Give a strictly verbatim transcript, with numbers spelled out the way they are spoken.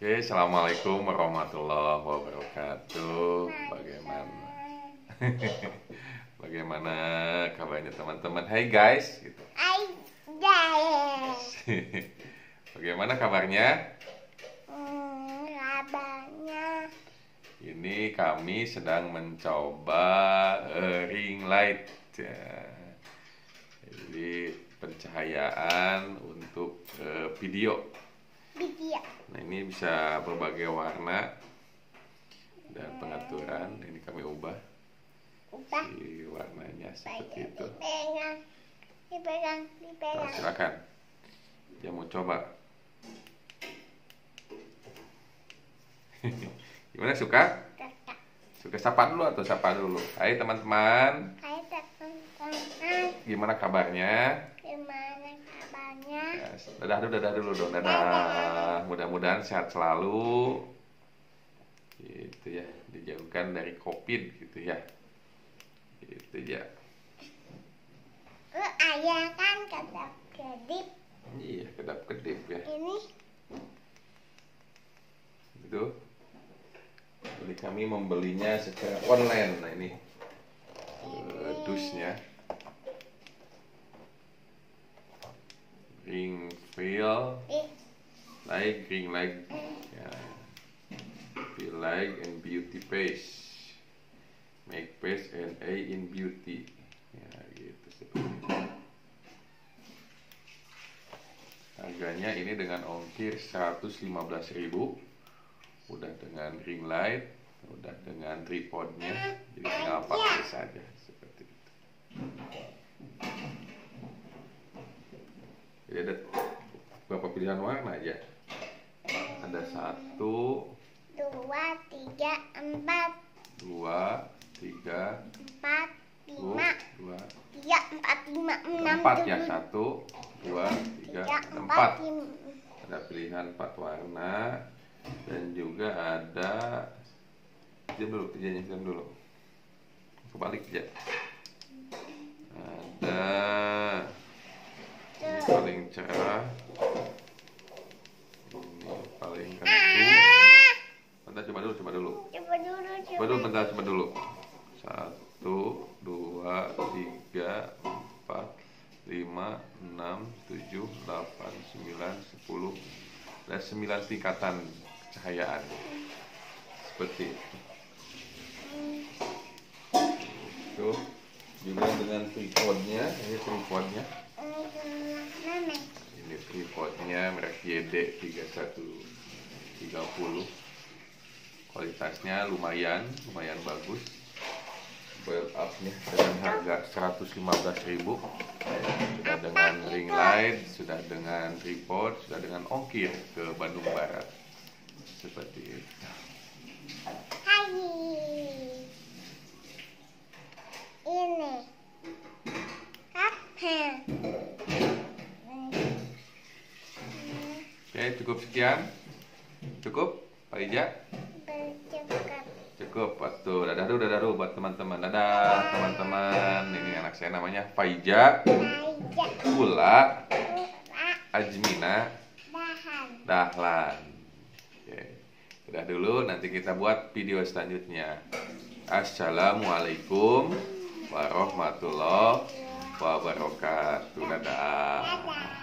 Oke, assalamualaikum warahmatullahi wabarakatuh. Bagaimana? Bagaimana kabarnya teman-teman? Hai guys, gitu. Hai guys. Bagaimana kabarnya? Hmm, kabarnya. Ini kami sedang mencoba uh, ring light, ya. Jadi pencahayaan untuk uh, video. Video. Nah, ini bisa berbagai warna dan pengaturan. Ini kami ubah. Ubah. Si warnanya seperti itu. Dipegang, dipegang, Nah, dipegang. silakan. Dia mau coba. Gimana, suka? Kakak. Suka sapa dulu atau sapa dulu? Hai teman-teman. Hai teman-teman. Gimana kabarnya? Gimana kabarnya? Ya, dadah dulu, dadah dulu dong, dadah. Mudah-mudahan sehat selalu. Gitu ya, dijauhkan dari COVID gitu ya. Gitu ya. Lu ayah kan kedap-kedip. Iya, kedap-kedip ya. Ini Itu. Jadi kami membelinya secara online. Nah, ini uh, dusnya. Ring feel ih, like ring light, ya. Feel like and beauty face, make face and A in beauty, ya gitu seperti itu. Harganya ini dengan ongkir seratus lima belas ribu, udah dengan ring light, udah dengan tripodnya, jadi tinggal pakai saja seperti itu. Jadi ada beberapa pilihan warna aja. Ada satu, dua, tiga, empat, dua, tiga, empat, dua, lima, dua, tiga, empat, lima, enam, empat ya, tujuh, satu, dua, tiga, tiga, empat. empat, lima. Ada pilihan empat warna dan juga ada. Diam dulu, diam diam dulu. Kebalik aja. Ada. Ini paling cerah. Ini paling redup. Bentar, coba dulu, coba dulu. Coba dulu, Coba dulu, bentar, coba dulu. Satu, dua, tiga, empat, lima, enam, tujuh, delapan, sembilan, sepuluh. Ada sembilan tingkatan cahayaan. Seperti itu. Itu juga dengan tripodnya. Ini tripodnya. Mama. Ini tripodnya merek Y D tiga satu tiga nol. Kualitasnya lumayan, lumayan bagus. Build up-nya dengan harga seratus lima belas ribu. Sudah dengan ring light, sudah dengan tripod, sudah dengan ongkir ke Bandung Barat. Seperti itu. Hai. Ini. Apa? Oke, cukup sekian. Cukup, Pak Ija? Bercukup. Cukup, waktu dadah dulu, dadah dulu buat teman-teman. Dadah teman-teman. Ini anak saya namanya Faija, Aja. Ula, Lupa. Ajmina, Bahan. Dahlan. Oke, udah dulu. Nanti kita buat video selanjutnya. Assalamualaikum warahmatullahi wabarakatuh. Dadah. Dadah.